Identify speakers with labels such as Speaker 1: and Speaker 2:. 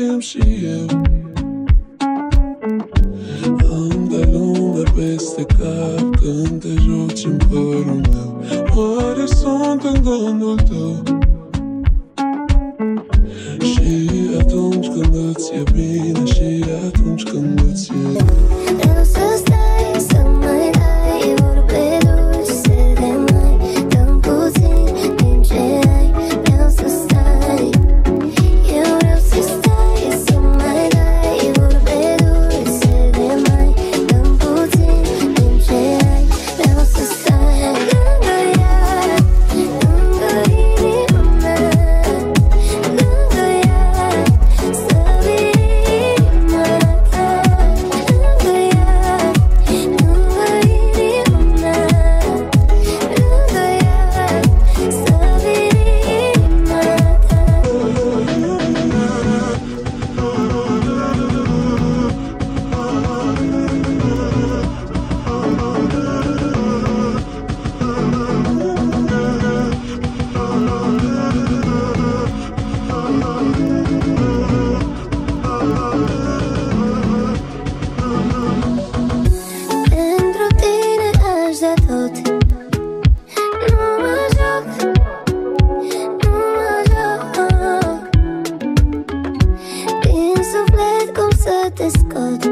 Speaker 1: timp și eu. Îmi dai lume peste cap când te joci în părul meu. Oare sunt în gândul tău? Și atunci când îți e bine, și atunci când îți e.
Speaker 2: Vreau să stai, să mai dai vorbe dulce de mai. Dăm puțin din ce ai. Vreau să stai, eu vreau să stai, să mai dai vorbe dulce de mai. Dăm puțin din ce ai. Vreau să stai lângă ea, lângă inima mea, lângă ea, să vii inima ta. Lângă ea, lângă inima mea, lângă ea, să vii inima Pentru tine aș da tot. Nu mă joc, nu mă joc. Din suflet cum să te scot.